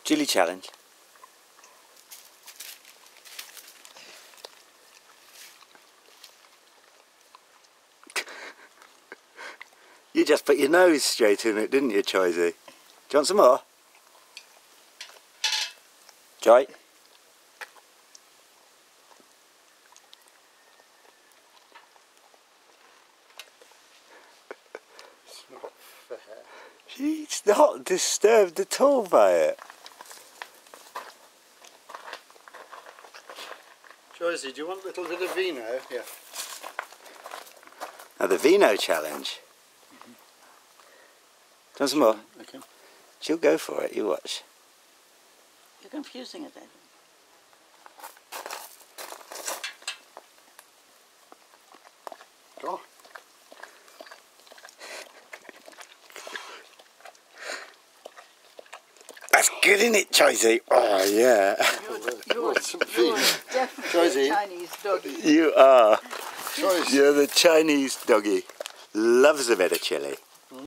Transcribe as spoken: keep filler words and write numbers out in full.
Chilli challenge. You just put your nose straight in it, didn't you, Choi? Do you want some more? Choi? It's not fair. She's not disturbed at all by it. Joycey, do you want a little bit of vino? Yeah. Now the vino challenge. Mm-hmm. Do you want some more? Okay. She'll go for it, you watch. You're confusing it, I think. Go. That's good, isn't it, Choi? Oh, yeah. You're, you're, you're definitely a Chinese doggy. You are. Choice. You're the Chinese doggy. Loves a bit of chili.